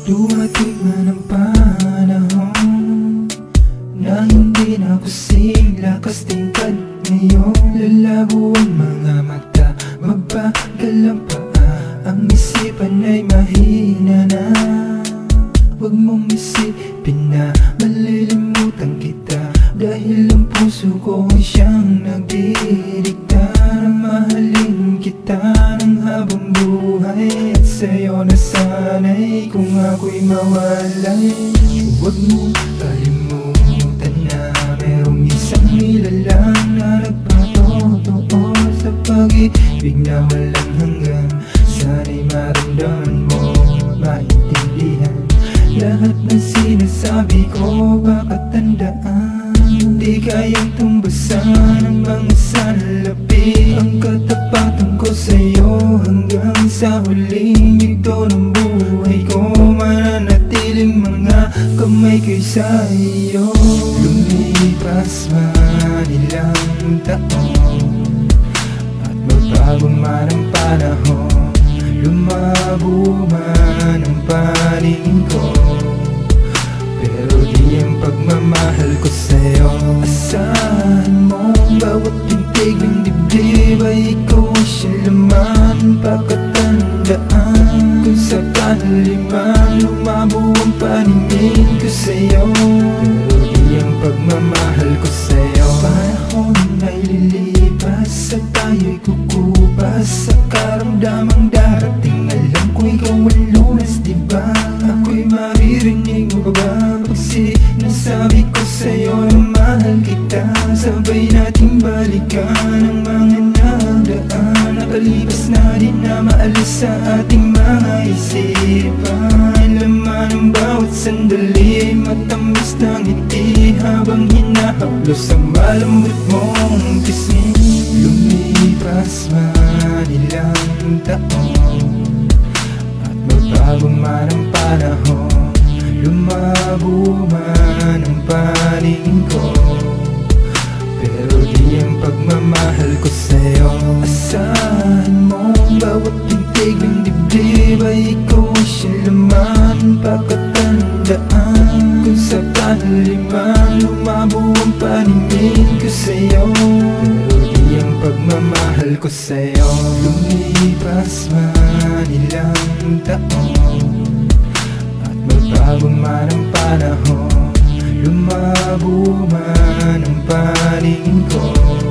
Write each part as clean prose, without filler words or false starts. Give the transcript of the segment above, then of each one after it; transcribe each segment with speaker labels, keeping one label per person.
Speaker 1: Dumating man ang panahon na hindi na kusing lakas tingkad. Ngayon lalabo ang mga mata, mabagal ang paa, ang isipan ay mahina na. Huwag mong isipin na malilimutan kita, dahil ang puso ko ay siyang nagdidikta na mahalin kita ng habang buhay. At sa'yo nasanay kung ako'y mawalay. Huwag mong kalimutan na merong isang nilalang na nagpatotoo sa pag-ibig na walang hanggan. Sana'y maramdaman mo, maintindihan lahat ng sinasabi ko, baka tandaan. Di kayang tumbasan ng mga salapi ang katapatan ko sa'yo hanggang sa huling yugto ng buhay ko. Mananatiling mga kamay ko'y sa iyo. Lumipas man ilang taon at magbago man ang panahon, lumabo man ang paningin ko, pero di ang pagmamahal ko sa'yo. Asahan mo bawat tintig ng dibdib ay ikaw ang siyang laman. Pakatandaan kung sakali man lumabo ang paningin ko sa'yo, pero di ang pagmamahal ko sa'yo. Panahon ay lilipas at tayo'y kukupas sa karamdamang darating. Alam ko ikaw ang lunas, diba? Ako'y maririnig mo ba pag sinasabi ko sa'yo na mahal kita? Sabay nating balikan ang mga nagdaan, nakalipas na din na maalis sa ating mga isipan. Laman ng bawat sandali ay matamis na ngiti habang hinahaplos ang malambot mong pisngi. Lumipas man ilang taon at magbago man ang panahon, lumabo man ang paningin ko, pero di ang pagmamahal ko sa'yo. Asahan mo bawat tintig ng dibdib ay ikaw ang siyang laman. Pakatandaan kung sakali man lumabo ang paningin ko sa'yo, pero di ang pagmamahal ko sa'yo. Lumipas man ilang taon at magbago man ang panahon, lumabo man ang paningin ko,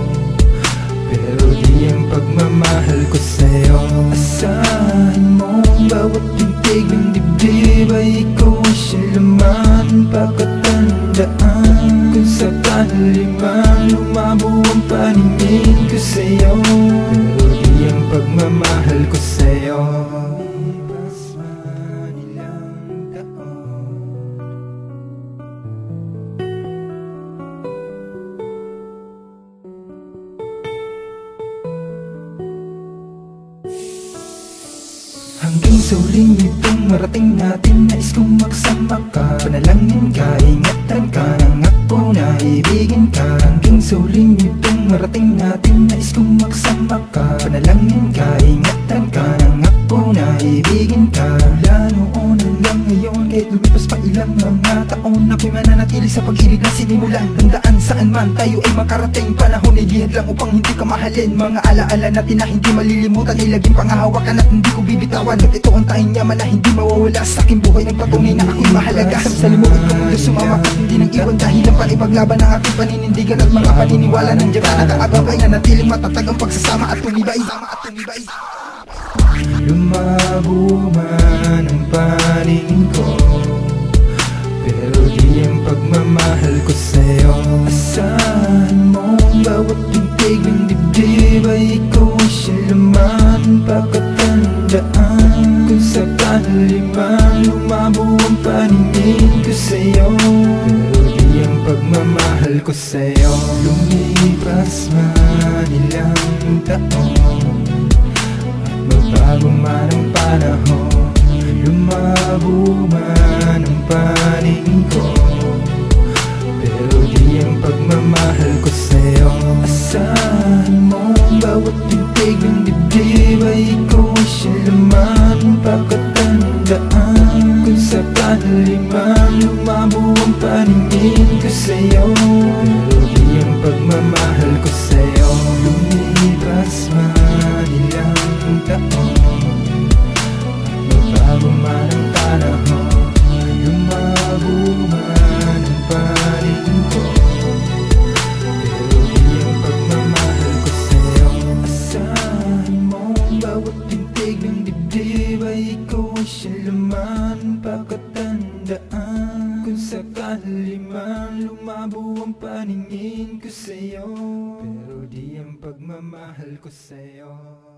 Speaker 1: pero di ang pagmamahal ko sa'yo. Asahan mo bawat tintig ng dibdib ay ikaw ang siyang laman. Pakatandaan kung sakali man lumabo ang paningin ko sa'yo, pero di ang pagmamahal ko sa'yo. Lipas man ilang taon. Hanggang sa huling itong marating natin, nais kong magsama ka. Panalangin ka, ingatan ka, nangako na ibigin ka. Hanggang sa huling itong marating natin, nais kong magsama ka. Panalangin ka, ingatan ka, nangako na ibigin ka. Mula noon hanggang ngayon, kahit lumipas pa ilang mga taon, ako'y mananatili sa pag-ibig na sinimulan. Tandaan saan man tayo ay makarating, panahon ay lihad lang upang hindi ka mahalin. Mga alaala natin na hindi malilimutan ay laging pangahawakan at hindi ko bibitawan. At ito ang tanging yaman na hindi mawawala sa aking buhay, nagpatunay na ako'y mahalaga. Sa limutan ko mundo sumama at hindi nang iwan, dahilan pa ipaglaban ang aking paninindigan at mga paniniwala. Nandiyan na nakaagapay na natiling matatag ang pagsasama at tumibay. Lumabo man ang paningin ko, pero di ang pagmamahal ko sa'yo. Asahan mo bawat tintig ng dibdib ay ikaw ang siyang laman. Pakatandaan kung sakali man lumabo ang paningin ko sa'yo, pero di ang pagmamahal ko sa'yo. Lumipas man ilang taon at magbago man ang panahon, lumabo man ang paningin ko, pero di ang pagmamahal ko sa'yo. Asahan mo bawat tintig ng dibdib ay ikaw ang siyang laman. Pakatandaan Kung sakali man lumabo ang paningin ko sa'yo, pero di ang pagmamahal ko sa'yo. Lumipas man ilang taon, magbago man ang panahon, lumabo man ang paningin ko, pero di ang pagmamahal ko sa'yo. Asahan mo bawat tintig ng dibdib ay ikaw ay siya laman, pakatandaan. Kung sakali man lumabo ang paningin ko sa'yo, pero di ang pagmamahal ko sa'yo.